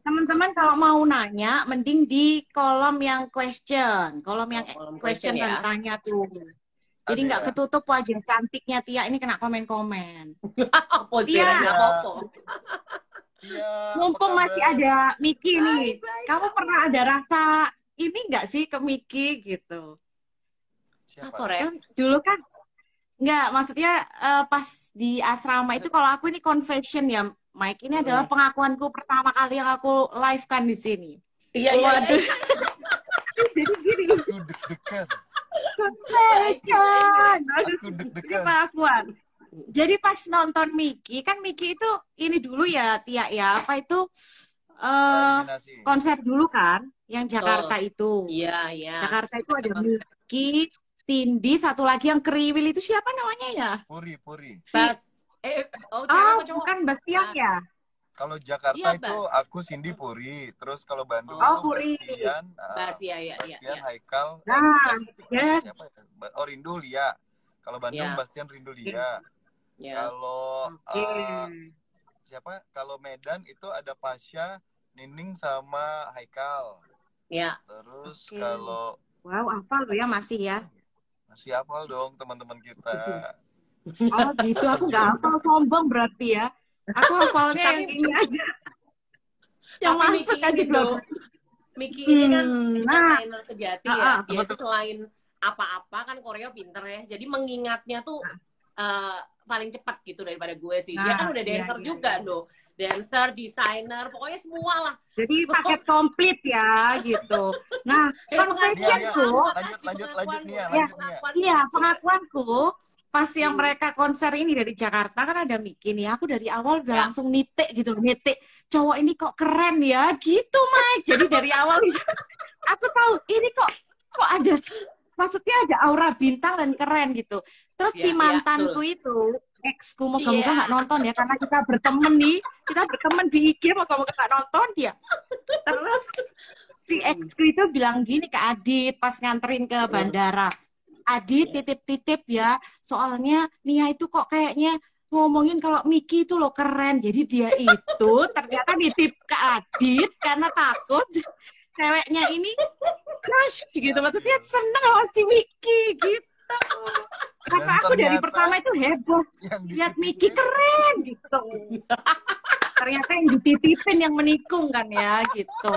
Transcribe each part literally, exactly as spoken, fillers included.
teman-teman kalau mau nanya, mending di kolom yang question, kolom yang Oh, kolom question question dan ya. tanya tuh. Jadi Ada nggak ya? ketutup wajah cantiknya Tia ini kena komen-komen. Posisinya Tia, nggak popo. Iya, apa mumpung masih kabar? ada Miki nih, Baik, baik, kamu Kak. pernah ada rasa ini nggak sih ke Miki gitu? Siapa? Apa, Rek? Kan dulu kan nggak, maksudnya eh, pas di asrama itu kalau aku ini confession ya, Mike, ini adalah Mm-mm. pengakuanku pertama kali yang aku live kan di sini. Iya, iya, iya, Waduh, iya. jadi gini, Aku deg-degan. Baik, gimana, confession. gimana? Aduh, Aku ini deg-degan. pengakuan. Jadi pas nonton Miki, kan Miki itu ini dulu ya, Tia ya, apa itu eh Praeliminasi. konser dulu kan, yang Betul. Jakarta itu. Iya, iya. Jakarta itu Ada ada konser. Miki, Tindi, satu lagi yang kriwil itu siapa namanya ya? Puri, Puri. Si, Bas. Eh, eh, oh, cewek oh apa cowok? bukan Bastian Ah, ya? Kalau Jakarta iya, itu Bas. aku Cindy Puri. Terus kalau Bandung Oh itu Oh, Puri. Bastian, uh, Bas, iya, iya, iya, Bastian, iya. Haikal, eh Nah, Bas, ya. siapa ya? Ba- Oh Rindu Lia. Kalau Bandung Iya, Bastian Rindu Lia. iya. Kalau Oke. uh, siapa? Kalau Medan itu ada Pasha, Nining sama Haikal. Iya. Terus Oke. kalau Wow, apa lo ya masih ya? masih hafal dong teman-teman kita. Oh gitu, aku nggak hafal, sombong berarti ya. Aku hafalnya yang Tapi ini aja, yang tapi masuk Miki aja ini, belum. Do, Miki ini kan Hmm, nah, entertainer sejati ah, ya. ah. Dia itu selain apa-apa kan koreo pinter ya. Jadi mengingatnya tuh eh, paling cepat gitu daripada gue sih. Dia kan Nah, udah iya, dancer iya, juga, iya. Do. Dancer, desainer, pokoknya semua lah. Jadi paket komplit ya gitu. Nah, Eh, Nia, pengakuannya Nia, confessionku, apa, lanjut, Kak? lanjut, lanjut Pengakuanmu, Nia, ya, lanjut Nia. pengakuanmu. iya Coba. pengakuanku pas yang Hmm. mereka konser ini dari Jakarta kan ada Miki nih. Aku dari awal udah Ya. langsung nitik gitu, nitik. Cowok ini kok keren ya, gitu Mike. Jadi dari awal itu aku tahu ini kok kok ada, maksudnya ada aura bintang dan keren gitu. Terus si Ya, ya, mantanku betul. itu, exku, moga-moga Iya. nggak nonton ya, karena kita berteman nih, kita berteman di I G, moga-moga nggak nonton dia. Terus si exku itu bilang gini ke Adit pas nganterin ke Hmm. bandara, Adit Ya. titip-titip ya, soalnya Nia itu kok kayaknya ngomongin kalau Miki itu loh keren. Jadi dia itu ternyata nitip ke Adit karena takut ceweknya ini crush gitu, maksudnya Adil. seneng sama si Miki gitu. Dan Karena aku dari ternyata pertama itu heboh yang lihat Miki dititipin, keren gitu. Ternyata yang dititipin yang menikung kan ya gitu.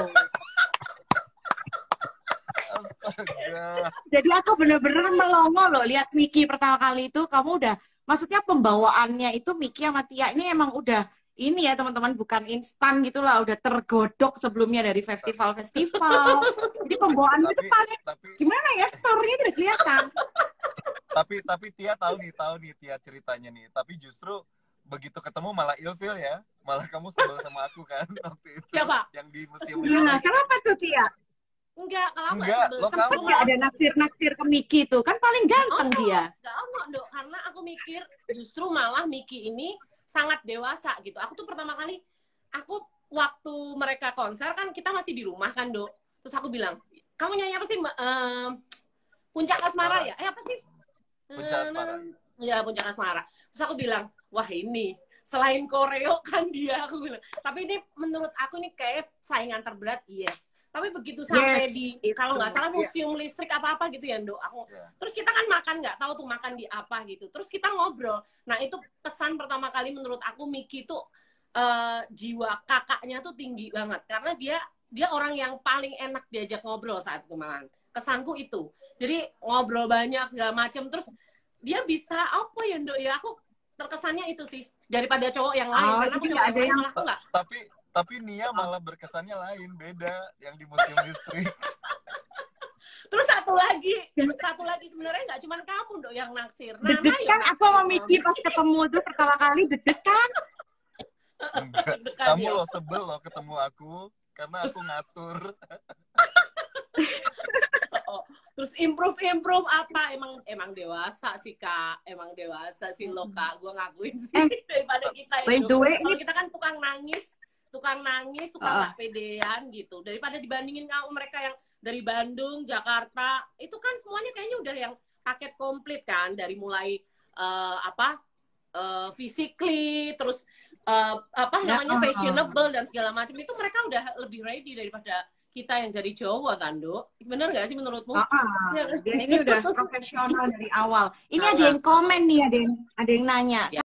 astaga. Jadi aku bener-bener melongo loh lihat Miki pertama kali itu. Kamu udah, maksudnya pembawaannya itu Miki sama Tia ini emang udah ini ya teman-teman, bukan instan gitulah, udah tergodok sebelumnya dari festival-festival. Jadi pembawaan itu Tapi, paling tapi, gimana ya, story-nya udah kelihatan. tapi, tapi Tia tahu nih, tahu nih Tia ceritanya nih. Tapi justru begitu ketemu malah ilfil ya. Malah kamu sebel sama aku kan waktu itu. Siapa? Yang di museum Nah, listrik. kenapa tuh Tia? Enggak, kalau aku Enggak, sebel. lo Sempet kamu. nggak ada naksir-naksir ke Miki tuh? Kan paling ganteng Oh, dia. enggak ono, Dok. Karena aku mikir justru malah Miki ini sangat dewasa gitu. Aku tuh pertama kali, aku waktu mereka konser kan kita masih di rumah kan, Dok. Terus aku bilang, kamu nyanyi apa sih, Mbak? Ehm, Puncak Asmara ya? Eh, apa sih? Puncak Asmara. Ya, Puncak Asmara. Terus aku bilang, wah ini, selain koreo kan dia, aku bilang. Tapi ini menurut aku nih kayak saingan terberat, yes. Tapi begitu sampai Yes, di, itu. kalau nggak salah Iya. museum listrik apa-apa gitu ya, Dok. Aku, Ya. terus kita kan makan, nggak tahu tuh makan di apa gitu. Terus kita ngobrol. Nah, itu kesan pertama kali menurut aku Miki tuh eh, jiwa kakaknya tuh tinggi banget. Karena dia dia orang yang paling enak diajak ngobrol saat itu malahan. Kesanku itu. Jadi ngobrol banyak segala macam. Terus dia bisa apa ya, Dok ya? Aku terkesannya itu sih daripada cowok yang lain. Oh, Karena aku jadi cowok nggak yang ada lain yang- malah aku nggak. Tapi tapi Nia malah berkesannya lain, beda yang di museum listrik. Terus satu lagi, satu lagi sebenarnya nggak cuma kamu, Dok, yang naksir. Nana Deg-degan yang aku sama Miki pas ketemu tuh pertama kali, deg-degan. Enggak. Deg-degan Kamu dia. loh sebel loh ketemu aku karena aku ngatur. Oh, terus improve improve apa emang emang dewasa sih Kak, emang dewasa sih lo Kak, gue ngakuin sih Eh, daripada kita by itu. the way, Kalau ini- kita kan tukang nangis, tukang nangis, suka Uh-uh. nggak pedean gitu. Daripada dibandingin kamu mereka yang dari Bandung, Jakarta, itu kan semuanya kayaknya udah yang paket komplit kan, dari mulai eh, apa uh, physically, terus uh, apa Ya, namanya uh, fashionable dan segala macam itu mereka udah lebih ready daripada kita yang dari Jawa kan, Dok? Bener nggak sih menurutmu? uh, uh. Ya. Dia ini udah profesional dari awal. Ini ada Salah. yang komen nih, ada yang ada yang nanya.